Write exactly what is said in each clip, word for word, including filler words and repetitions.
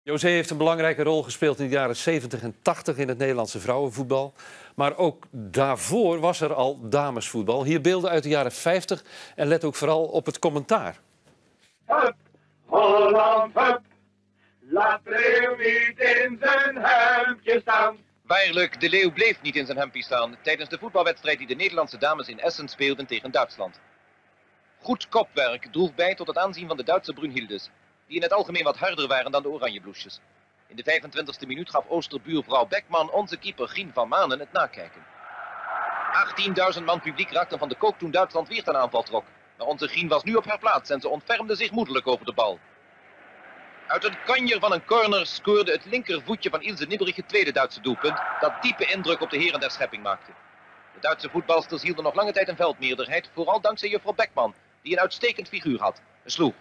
José heeft een belangrijke rol gespeeld in de jaren zeventig en tachtig in het Nederlandse vrouwenvoetbal. Maar ook daarvoor was er al damesvoetbal. Hier beelden uit de jaren vijftig en let ook vooral op het commentaar. Hup, Holland, hup, laat Leeuw niet in zijn hemdje staan. Waarlijk, de Leeuw bleef niet in zijn hempie staan tijdens de voetbalwedstrijd die de Nederlandse dames in Essen speelden tegen Duitsland. Goed kopwerk droeg bij tot het aanzien van de Duitse Brunhildes, die in het algemeen wat harder waren dan de Oranjebloesjes. In de vijfentwintigste minuut gaf Oosterbuurvrouw Beckman onze keeper Gien van Manen het nakijken. achttienduizend man publiek raakte van de kook toen Duitsland weer ten aanval trok. Maar onze Gien was nu op haar plaats en ze ontfermde zich moedelijk over de bal. Uit een kanjer van een corner scoorde het linkervoetje van Ilse Nibberich het tweede Duitse doelpunt, dat diepe indruk op de heren der schepping maakte. De Duitse voetbalsters hielden nog lange tijd een veldmeerderheid, vooral dankzij juffrouw Beckman, die een uitstekend figuur had. Sloeg.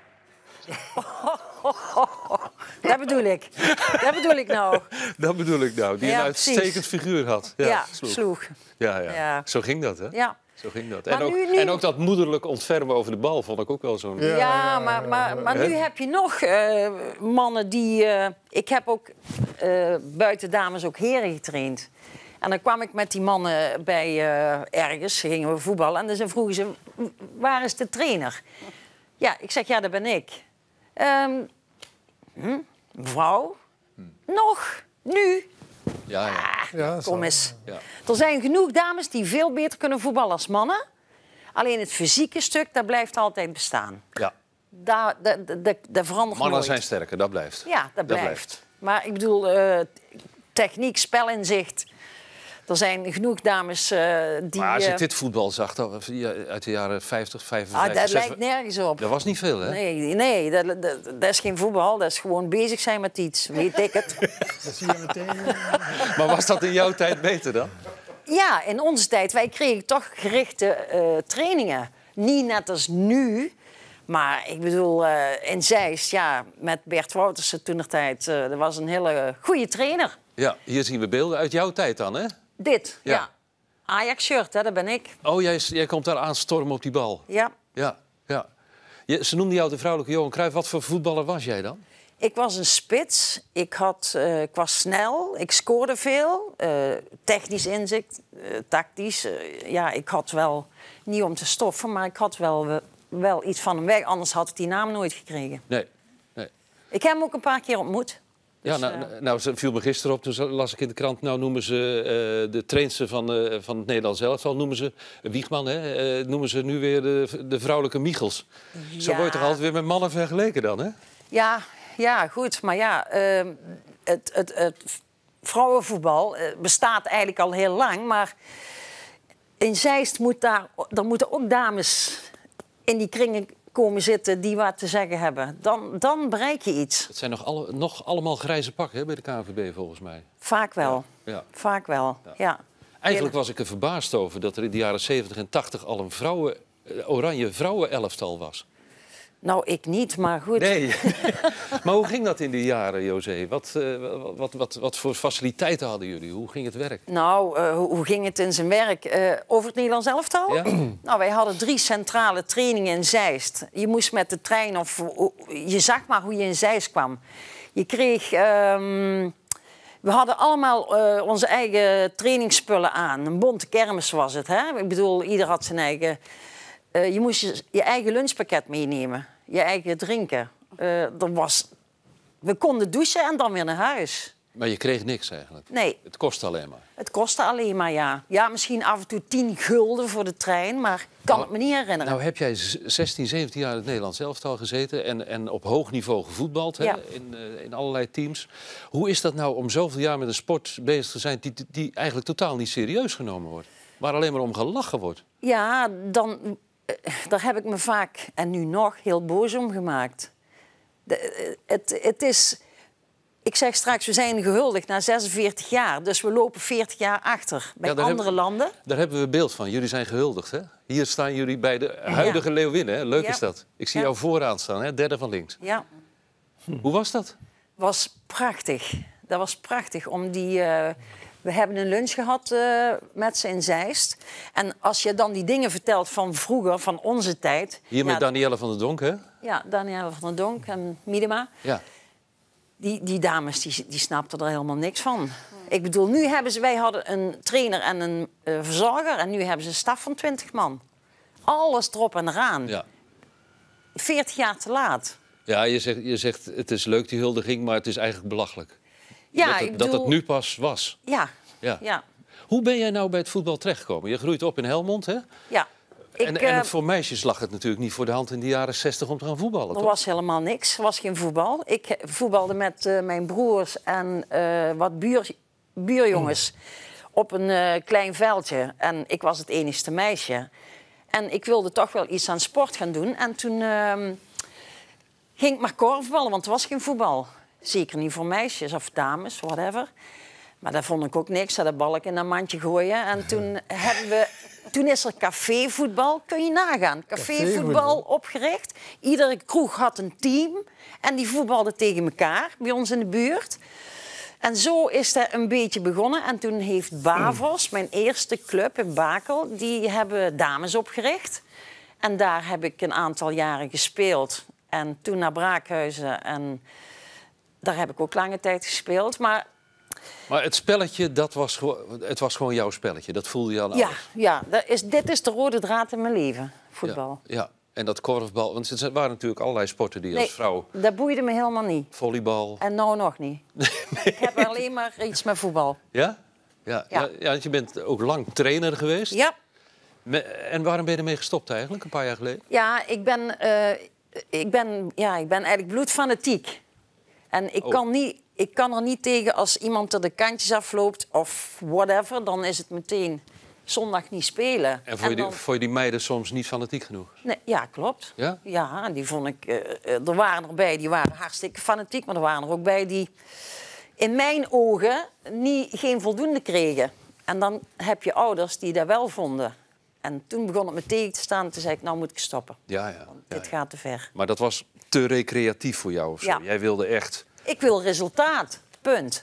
Dat bedoel ik. Dat bedoel ik nou. Dat bedoel ik nou, die Ja, een uitstekend precies. figuur had. Ja, Ja, sloeg. sloeg. Ja, ja. Ja. Zo ging dat, hè? Ja. Zo ging dat. Maar En ook, nu- nu- en ook dat moederlijk ontfermen over de bal vond ik ook wel zo'n... Ja, ja, maar, maar, maar nu heb je nog uh, mannen die... Uh, ik heb ook uh, buiten dames ook heren getraind. En dan kwam ik met die mannen bij uh, ergens, gingen we voetballen. En dan vroegen ze, waar is de trainer? Ja, ik zeg, ja, dat ben ik. Um, hm, mevrouw? Hm. Nog? Nu? Ja, ja. Ah, Ja, kom zo. eens. Ja. Er zijn genoeg dames die veel beter kunnen voetballen als mannen. Alleen het fysieke stuk, dat blijft altijd bestaan. ja. Daar, dat, dat, dat, dat verandert Mannen nooit. zijn sterker, dat blijft. Ja, dat blijft. Maar ik bedoel, uh, techniek, spelinzicht. Er zijn genoeg dames uh, die... Maar als ik uh, dit voetbal zag dat, ja, uit de jaren vijftig, ah, vijfenvijftig... dat zes- lijkt nergens op. Dat was niet veel, hè? Nee, nee dat, dat, dat is geen voetbal. Dat is gewoon bezig zijn met iets. Weet ik het. Dat zie je meteen. Maar was dat in jouw tijd beter dan? Ja, in onze tijd. Wij kregen toch gerichte uh, trainingen. Niet net als nu. Maar ik bedoel, uh, in Zeist, ja, met Bert Woutersen toentertijd... Uh, dat was een hele goede trainer. Ja, hier zien we beelden uit jouw tijd dan, hè? Dit, ja. Ja. Ajax-shirt, hè, dat ben ik. Oh, jij, jij komt daar aanstormen op die bal. Ja. Ja, ja. Je, ze noemden jou de vrouwelijke Johan Cruijff. Wat voor voetballer was jij dan? Ik was een spits. Ik, had, uh, ik was snel. Ik scoorde veel. Uh, technisch inzicht, uh, tactisch. Uh, ja, ik had wel, niet om te stoffen, maar ik had wel, uh, wel iets van hem weg. Anders had ik die naam nooit gekregen. Nee. nee. Ik heb hem ook een paar keer ontmoet. Ja, Dus, nou, uh, nou, ze viel me gisteren op, toen las ik in de krant... nou noemen ze uh, de trainster van, uh, van het Nederlands elftal, noemen ze uh, Wiegman, hè, uh, noemen ze nu weer de, de vrouwelijke Michels. Zo Ja. word je toch altijd weer met mannen vergeleken dan, hè? Ja, ja, goed. Maar ja, uh, het, het, het vrouwenvoetbal uh, bestaat eigenlijk al heel lang. Maar in Zeist moet daar, er moeten ook dames in die kringen komen zitten die wat te zeggen hebben. Dan, dan bereik je iets. Het zijn nog, alle, nog allemaal grijze pakken, hè, bij de K N V B volgens mij. Vaak wel. Ja. Vaak wel, ja. ja. Eigenlijk was ik er verbaasd over dat er in de jaren zeventig en tachtig... al een vrouwen, uh, oranje vrouwenelftal was. Nou, ik niet, maar goed. Nee. Maar hoe ging dat in die jaren, José? Wat, uh, wat, wat, wat voor faciliteiten hadden jullie? Hoe ging het werk? Nou, uh, hoe, hoe ging het in zijn werk? Uh, over het Nederlands elftal? Ja? Nou, wij hadden drie centrale trainingen in Zeist. Je moest met de trein of... Je zag maar hoe je in Zeist kwam. Je kreeg... Um, we hadden allemaal uh, onze eigen trainingsspullen aan. Een bonte kermis was het, hè? Ik bedoel, ieder had zijn eigen... Uh, je moest je, je eigen lunchpakket meenemen. Je eigen drinken. Uh, er was... We konden douchen en dan weer naar huis. Maar je kreeg niks eigenlijk? Nee. Het kostte alleen maar? Het kostte alleen maar, ja. Ja, misschien af en toe tien gulden voor de trein, maar ik kan nou, het me niet herinneren. Nou heb jij zestien, zeventien jaar in het Nederlands elftal gezeten... en, en op hoog niveau gevoetbald, hè, Ja. in, uh, in allerlei teams. Hoe is dat nou om zoveel jaar met een sport bezig te zijn... die, die eigenlijk totaal niet serieus genomen wordt? Waar alleen maar om gelachen wordt? Ja, dan, uh, daar heb ik me vaak, en nu nog, heel boos om gemaakt. De, uh, het, het is... Ik zeg straks, we zijn gehuldigd na zesenveertig jaar. Dus we lopen veertig jaar achter bij Ja, daar andere hebben- landen. Daar hebben we beeld van. Jullie zijn gehuldigd, hè? Hier staan jullie bij de huidige Ja. Leeuwinnen, hè? Leuk Ja. is dat. Ik zie Ja. jou vooraan staan, hè? Derde van links. Ja, Hoe was dat? was prachtig. Dat was prachtig. Om die, uh, we hebben een lunch gehad uh, met ze in Zeist. En als je dan die dingen vertelt van vroeger, van onze tijd... Hier ja, met Danielle van der Donk, hè? Ja, Danielle van der Donk en Miedema. Ja. die, die dames die, die snapten er helemaal niks van. Ik bedoel, nu hebben ze, wij hadden een trainer en een uh, verzorger en nu hebben ze een staf van twintig man. Alles erop en eraan. Ja. veertig jaar te laat. Ja, je zegt, je zegt het is leuk die huldiging, maar het is eigenlijk belachelijk. Ja, dat, het, ik bedoel... dat het nu pas was. Ja. Ja. Ja. Hoe ben jij nou bij het voetbal terechtgekomen? Je groeit op in Helmond, hè? Ja. Ik, en, en uh, voor meisjes lag het natuurlijk niet voor de hand in de jaren zestig om te gaan voetballen, Er toch? was helemaal niks. Er was geen voetbal. Ik voetbalde met uh, mijn broers en uh, wat buur, buurjongens op een uh, klein veldje. En ik was het enigste meisje. En ik wilde toch wel iets aan sport gaan doen. En toen uh, ging ik maar korfballen, want er was geen voetbal. Zeker niet voor meisjes of dames, whatever. Maar daar vond ik ook niks. Dat balk in een mandje gooien. En toen, hebben we, toen is er cafévoetbal, kun je nagaan. Cafévoetbal opgericht. Iedere kroeg had een team. En die voetbalden tegen elkaar bij ons in de buurt. En zo is dat een beetje begonnen. En toen heeft Bavos, mijn eerste club in Bakel, die hebben dames opgericht. En daar heb ik een aantal jaren gespeeld. En toen naar Braakhuizen. En daar heb ik ook lange tijd gespeeld. Maar, maar het spelletje, dat was, gewoon, het was gewoon jouw spelletje. Dat voelde je aan alles. Ja, ja dat is, dit is de rode draad in mijn leven, voetbal. Ja, ja. En dat korfbal, want er waren natuurlijk allerlei sporten die je nee, als vrouw... dat boeide me helemaal niet. Volleybal. En nou nog niet. Nee. Ik heb alleen maar iets met voetbal. Ja? Ja, ja. ja, ja want je bent ook lang trainer geweest. Ja. Me, en waarom ben je ermee gestopt eigenlijk, een paar jaar geleden? Ja, ik ben, uh, ik ben, ja, ik ben eigenlijk bloedfanatiek. En ik, oh. kan niet, ik kan er niet tegen als iemand er de kantjes afloopt of whatever. Dan is het meteen zondag niet spelen. En vond je, en dan... die, vond je die meiden soms niet fanatiek genoeg? Nee, ja, klopt. Ja? Ja, die vond ik... Uh, er waren erbij die waren hartstikke fanatiek, maar er waren er ook bij die in mijn ogen niet, geen voldoende kregen. En dan heb je ouders die dat wel vonden. En toen begon het me tegen te staan en toen zei ik, nou moet ik stoppen. Ja, ja. Want ja, dit ja. gaat te ver. Maar dat was te recreatief voor jou of zo? Ja. Jij wilde echt... Ik wil resultaat, punt.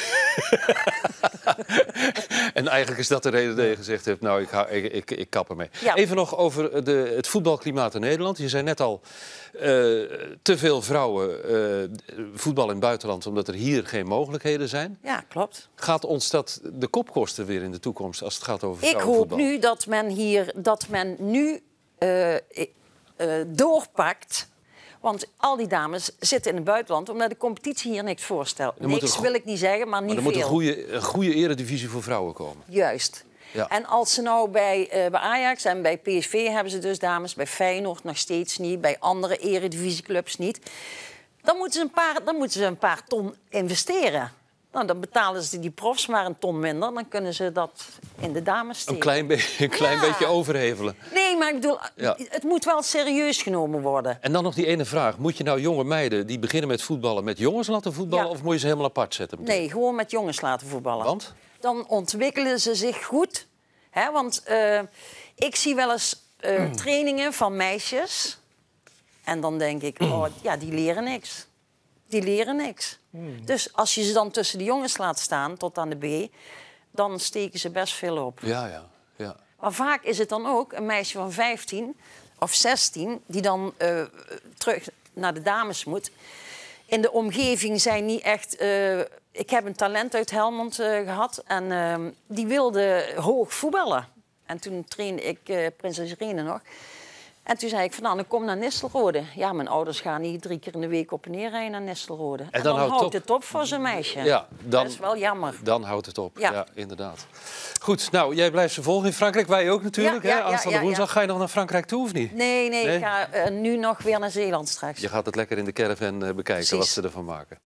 En eigenlijk is dat de reden dat je gezegd hebt, nou, ik, ga, ik, ik, ik kap ermee. Ja. Even nog over de, het voetbalklimaat in Nederland. Je zei net al, uh, te veel vrouwen uh, voetbal in het buitenland, omdat er hier geen mogelijkheden zijn. Ja, klopt. Gaat ons dat de kop kosten weer in de toekomst als het gaat over Ik hoop vrouwenvoetbal? nu dat men hier, dat men nu uh, uh, doorpakt. Want al die dames zitten in het buitenland omdat de competitie hier niks voorstelt. Niks wil ik niet zeggen, maar niet maar er veel. moet een goede, een goede eredivisie voor vrouwen komen. Juist. Ja. En als ze nou bij, uh, bij Ajax en bij P S V hebben ze dus dames, bij Feyenoord nog steeds niet, bij andere eredivisieclubs niet. Dan moeten ze een paar, dan moeten ze een paar ton investeren. Nou, dan betalen ze die profs maar een ton minder. Dan kunnen ze dat in de dames steken. Een klein, be een klein Ja. beetje overhevelen. Nee, maar ik bedoel, Ja. het moet wel serieus genomen worden. En dan nog die ene vraag. Moet je nou jonge meiden die beginnen met voetballen met jongens laten voetballen? Ja. Of moet je ze helemaal apart zetten? meteen? Nee, gewoon met jongens laten voetballen. Want? Dan ontwikkelen ze zich goed. Hè, want uh, ik zie wel eens uh, trainingen van meisjes. En dan denk ik, oh, ja, die leren niks. Die leren niks. Mm. Dus als je ze dan tussen de jongens laat staan, tot aan de B, dan steken ze best veel op. Ja, ja, ja. Maar vaak is het dan ook een meisje van vijftien of zestien... die dan uh, terug naar de dames moet. In de omgeving zijn niet echt... Uh, ik heb een talent uit Helmond uh, gehad en uh, die wilde hoog voetballen. En toen trainde ik uh, Prinses Irene nog. En toen zei ik van, nou, dan kom naar Nistelrode. Ja, mijn ouders gaan niet drie keer in de week op en neer rijden naar Nistelrode. En, en dan, dan houdt het op voor zo'n meisje. Ja, dan, dat is wel jammer. Dan houdt het op, ja, ja inderdaad. Goed, nou, jij blijft ze volgen in Frankrijk. Wij ook natuurlijk, ja, ja, hè? Aanstaande ja, ja, woensdag. ja. Ga je nog naar Frankrijk toe of niet? Nee, nee, nee? ik ga uh, nu nog weer naar Zeeland straks. Je gaat het lekker in de caravan uh, bekijken. Precies. Wat ze ervan maken.